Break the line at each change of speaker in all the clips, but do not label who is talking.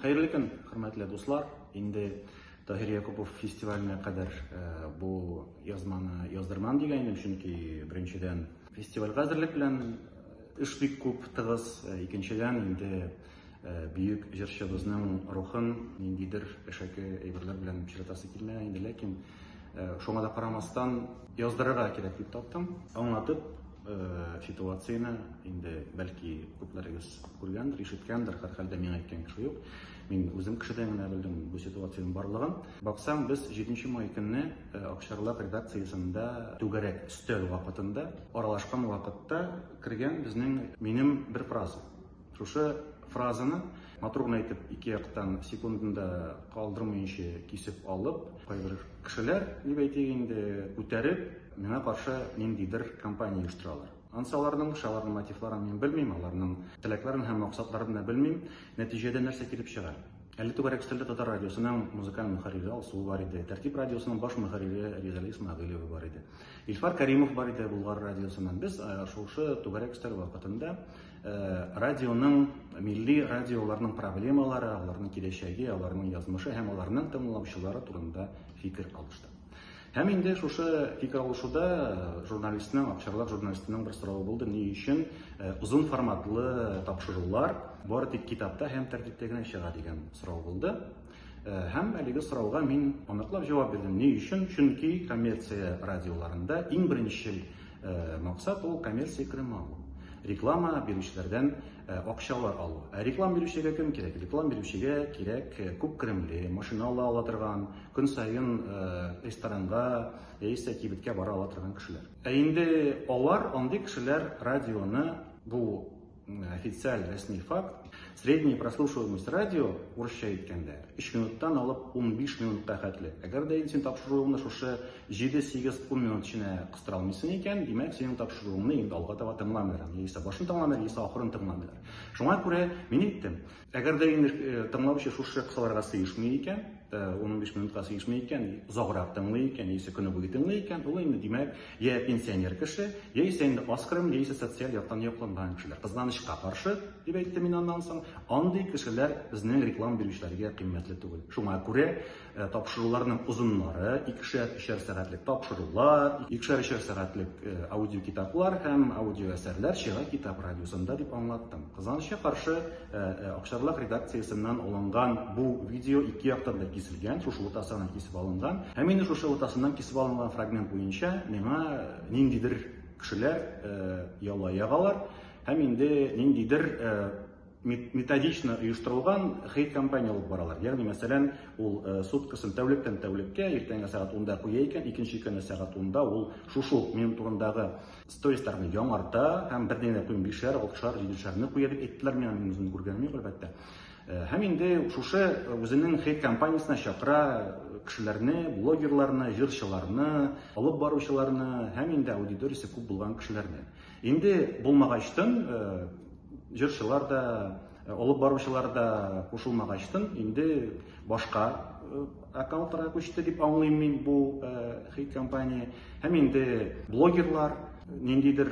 Хәерле көн, хөрмәтле дуслар. Инде Таһир Якупов фестиваленә кадәр бу язманы яздырман дигәнем, чөнки беренчедән фестивальгә әзерлек белән эш бик күп, тыгыз. Икенчедән инде бөек җырчыбызның рухын ниндидер әшәке әйберләр белән пычратасы килмәгән инде, ләкин шуңа да карамастан яздырырга кирәк дип таптым. Аңлатып ситуацияны инде бәлки күпләрегез күргәндер, ишеткәндер, һәрхәлдә миңа әйткән кеше юк. Мин үзем кешедән генә белдем бу ситуациянең барлыгын. Баксаң, без 7 май көнне Акчарлак редакциясендә түгәрәк өстәл вакытында, аралашкан вакытта кергән минем бер фраза. Шушы фразаны матур гына әйтеп, ике яктан секундында калдырмыйча кисеп алып, кайбер кешеләр, дип әйтик инде, күтәреп, миңа каршы ниндидер кампания оештыралар. Ансаларның мотивларын мин белмим, аларның теләкләрен һәм максатларын да белмим. Нәтиҗәдә нәрсә килеп чыга? Әле түгәрәк өстәлдә Татар радиосының музыкаль мөхәррире Алсу бар иде, Тәртип радиосының баш мөхәррире Ризали Исмәгыйлова бар иде, Илфар Кәримов бар иде Булгар радиосыннан. Без шушы түгәрәк өстәл вакытында радионың, милли радиоларның проблемалары, аларның киләчәге, аларның язмышы һәм аларның тыңлаучылары турында фикер алыштык. Һәм инде шушы фикер алышуда журналистның, Акчарлак журналистының бер соравы булды: ни өчен узун форматлы тапшырулар бары тик китапта һәм тәртиптә генә чыга дигән сорау булды. Һәм әлеге сорауга мин аныклап җавап бирдем. Ни өчен? Чөнки коммерция радиоларында иң беренчел максат ул коммерция кереме алу. Реклама бирүчеләрдән акчалар алу. Реклама бирүчегә кем кирәк? Реклама бирүчегә кирәк күп керемле, машина ала торган, көн сайын ресторанга яисә кибеткә бара ала торган кешеләр. Инде алар, андый кешеләр радионы, бу официаль рәсми факт, средняя прослушиваемость радио, урысча әйткәндә, 3 минуттан алып 15 минутка хәтле. Әгәр дә син тапшыруыңны шушы 7-8-10 минут эченә кыстыра алмыйсың икән, димәк, синең тапшыруыңны инде алга таба тыңламыйлар, яисә башын тыңламыйлар, яисә ахырын тыңламыйлар. Шуңа күрә мин әйттем, әгәр дә инде тыңлаучы шушы кысаларга сыйышмый икән, 15 минутка сыйышмый икән, озаграк тыңлый икән, яисә көне буе тыңлый икән, ул инде димәк, я пенсионер кеше, яисә инде аз керемле, яисә социаль яктан якланган кешеләр. Кызганычка каршы, дип әйтте мин аннан соң, андый кешеләр безнең реклама бирүчеләргә кыйммәтле түгел. Шуңа күрә тапшыруларның узыннары, 2-3 сәгатьлек тапшырулар, 2-3 сәгатьлек аудио китаплар һәм аудио әсәрләр чыга Китап радиосында дип аңлаттым. Кызганычка каршы Акчарлак редакциясеннән алынган бу видео ике яктан да киселгән, шушы уртасыннан кисеп алынган. Һәм инде шушы уртасыннан кисеп алынган фрагмент буенча миңа ниндидер кешеләр яла ягалар һәм инде ниндидер методично оештырылган хейт кампания алып баралар. Ягъни, мәсәлән, ул суткасын тәүлектән тәүлеккә, иртәнге сәгать 10-да куя икән, икенче көнне сәгать 10-да ул шушы минут турындагы стористарны яңарта һәм бердән куйын 5-шәр, 6-шәр, 7-шәрне куя дип әйттеләр, мин үзем күргәнмен, әлбәттә. Һәм инде шушы үзенең хейт кампаниясына чакыра кешеләрне, блогерларны, җырчыларны, алып баручыларны һәм инде аудиториясе күп булган кешеләрне. Инде булмагачтын, җырчылар да, алып баручылар да кушылмагачтын, инде башка аккаунтларга күчте дип аңлыйм мин бу хейт кампания. Һәм инде блогерлар, ниндидер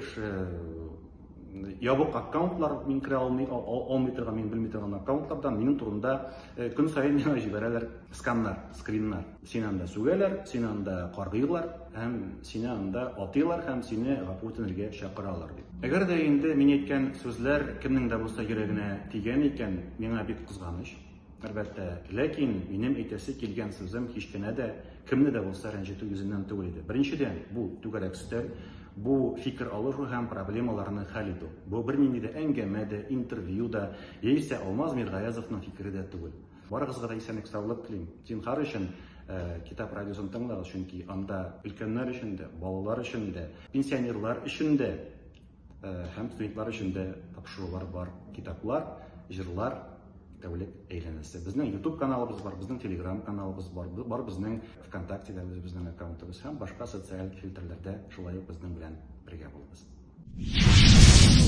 ябык аккаунтлар, мин керә алмый торган, мин белми торган аккаунтлардан минем турында көн сайын миңа җибәрәләр сканнар, скриннар. Сине анда сүгәләр, сине анда каргыйлар һәм сине анда атыйлар һәм сине гафу үтенергә чакыралар дип. Әгәр дә инде мин әйткән сүзләр кемнең дә булса йөрәгенә тигән икән, миңа бик кызганыч. Әлбәттә, ләкин минем әйтәсе килгән сүзем һич кенә дә кемне дә булса рәнҗетү йөзеннән түгел иде. Беренчедән, бу түгәрәк өстәл, бу фикер алышу һәм проблемаларны хәл итү. Бу бернинди дә әңгәмә дә, интервью да, яисә Алмаз Миргаязовның фикере дә түгел. Барыгызга да исәнлек, саулык телим. Зинһар өчен Китап радиосын тыңлагыз, чөнки анда өлкәннәр өчен дә, балалар өчен дә, пенсионерлар өчен дә һәм студентлар өчен дә тапшырулар бар. Китаплар, җырлар, тәүлек әйләнәсе. Безнең YouTube каналыбыз бар, безнең Telegram каналыбыз бар, безнең ВКонтактеда безнең аккаунтыбыз һәм башка социаль фильтрларда шулай ук безнең белән бергә булыгыз.